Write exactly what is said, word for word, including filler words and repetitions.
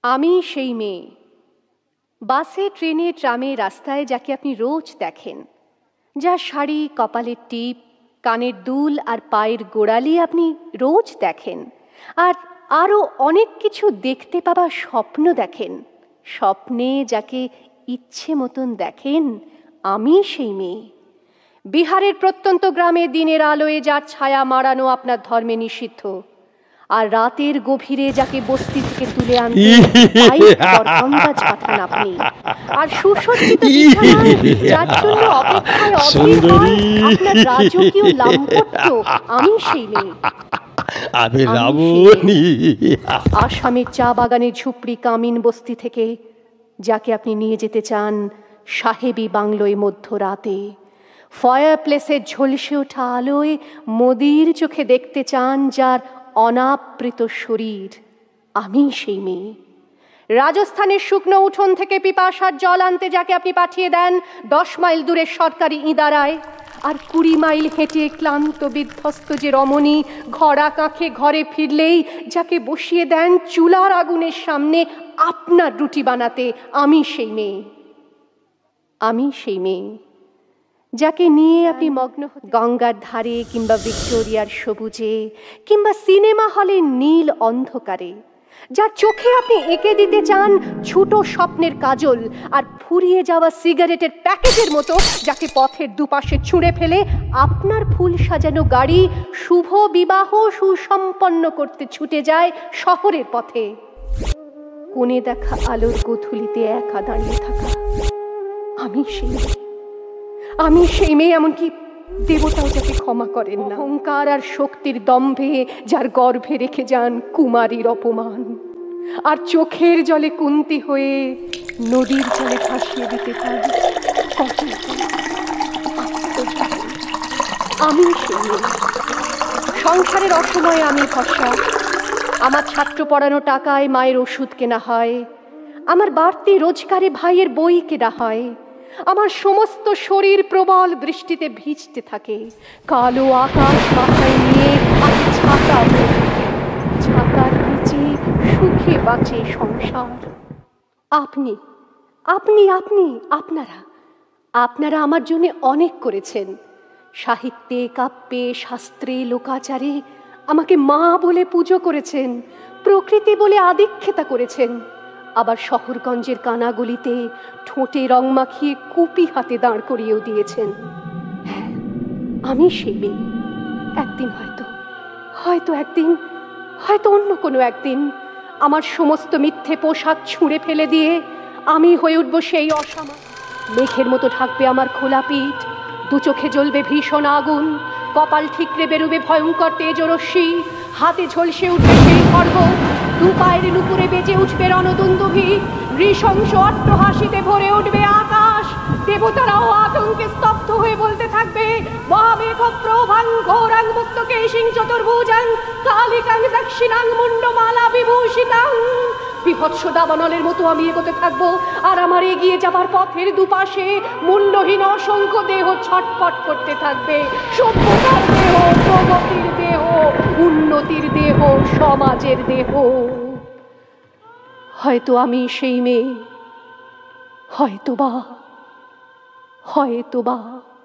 আমি সেই মেয়ে, বাসে ট্রেনে ট্রামে রাস্তায় যাকে আপনি রোজ দেখেন, যার শাড়ি, কপালের টিপ, কানের দুল আর পায়ের গোড়ালি আপনি রোজ দেখেন, আর আরও অনেক কিছু দেখতে পাবার স্বপ্ন দেখেন। স্বপ্নে যাকে ইচ্ছে মতন দেখেন, আমি সেই মেয়ে। বিহারের প্রত্যন্ত গ্রামে দিনের আলোয় যার ছায়া মাড়ানো আপনার ধর্মে নিষিদ্ধ, আর রাতের গভীরে যাকে বস্তি থেকে তুলে আনতে পাঠান আপনি, আর সুসজ্জিত বিছানায় যার জন্য অপেক্ষায় অধীর হয় আপনার রাজকীয় লাম্পট্য, আমি সেই মেয়ে। আমি রাবণী। আসামের চা বাগানের ঝুপড়ি কামিন বস্তি থেকে যাকে আপনি নিয়ে যেতে চান সাহেবী বাংলোয় মধ্যরাতে, ফায়ার প্লেসের ঝলসে ওঠা আলোয় মোদির চোখে দেখতে চান যার অনাবৃত শরীর, আমি সেই মেয়ে। রাজস্থানের শুকনো উঠোন থেকে পিপাসার জল আনতে যাকে আপনি পাঠিয়ে দেন দশ মাইল দূরের সরকারি ইদারায়, আর কুড়ি মাইল হেঁটে ক্লান্ত বিধ্বস্ত যে রমণী ঘরা কাঁখে ঘরে ফিরলেই যাকে বসিয়ে দেন চুলার আগুনের সামনে আপনার রুটি বানাতে, আমি সেই মেয়ে। আমি সেই মেয়ে যাকে নিয়ে আপনি মগ্ন গঙ্গার ধারে কিংবা ভিক্টোরিয়ার সবুজে কিংবা সিনেমা হলের নীল অন্ধকারে, যার চোখে আপনি এঁকে দিতে চান ছোট স্বপ্নের কাজল, আর ফুরিয়ে যাওয়া সিগারেটের প্যাকেটের মতো যাকে পথের দুপাশে ছুঁড়ে ফেলে আপনার ফুল সাজানো গাড়ি শুভ বিবাহ সুসম্পন্ন করতে ছুটে যায় শহরের পথে। কোণে দেখা আলোর গোধূলিতে একা দাঁড়িয়ে থাকা, আমি সেই মেয়ে। আমি সেই মেয়ে, এমনকি দেবতাও যাকে ক্ষমা করেন না। অহংকার আর শক্তির দম্ভে যার গর্ভে রেখে যান কুমারীর অপমান, আর চোখের জলে কুন্তি হয়ে নদীর জলে ভাসিয়ে দিতে চান কত। আমি সেই মেয়ে। সংসারের অসময়ে আমি ভরসা, আমার ছাত্র পড়ানো টাকায় মায়ের ওষুধ কেনা হয়, আমার বাড়তি রোজগারে ভাইয়ের বই কেনা হয়, আমার সমস্ত শরীর প্রবল বৃষ্টিতে ভিজতে থাকে, কালো আকাশ মাথায় নিয়ে আমি ছাতা ছাতার নিচে সুখে বাঁচে সংসার। আপনি আপনি আপনি আপনারা আপনারা আমার জন্য অনেক করেছেন। সাহিত্যে, কাব্যে, শাস্ত্রে, লোকাচারে আমাকে মা বলে পুজো করেছেন, প্রকৃতি বলে আদিক্ষেতা করেছেন, আবার শহরগঞ্জের কানাগলিতে ঠোঁটে রং মাখিয়ে কুপি হাতে দাঁড় করিয়েও দিয়েছেন। হ্যাঁ, আমি সেই মেয়ে। একদিন হয়তো হয়তো একদিন হয়তো অন্য কোনো একদিন আমার সমস্ত মিথ্যে পোশাক ছুঁড়ে ফেলে দিয়ে আমি হয়ে উঠব সেই অসামা। মেঘের মতো ঢাকবে আমার খোলা পিঠ, দু চোখে জ্বলবে ভীষণ আগুন, কপাল ঠিকরে বেরোবে ভয়ঙ্কর তেজরশ্মি, হাতে ঝলসে উঠবে সেই খড়গ, দু পায়ের নুপুরে বেজে উঠবে রণদুন্দুভি, নৃশংস অট্টহাসিতে ভরে উঠবে আকাশ। দেবতারাও আতঙ্কে স্তব্ধ হয়ে বলতে থাকবে মহামেঘ প্রভাং ঘোরাং মুক্ত কেশিং চতুর্ভুজাং কালিকাং দক্ষিণাং মুন্ডমালা বিভূষিতাং। বিভৎস দাবানলের মতো আমি এগোতে থাকবো, আর আমার এগিয়ে যাবার পথের দুপাশে মুন্ডহীন অসংখ্য দেহ ছটপট করতে থাকবে। সভ্যতার দেহ, প্রগতির দেহ, উন্নতির দেহ, সমাজের দেহ। হয়তো আমি সেই মেয়ে, হয়তো বা হয়তো বা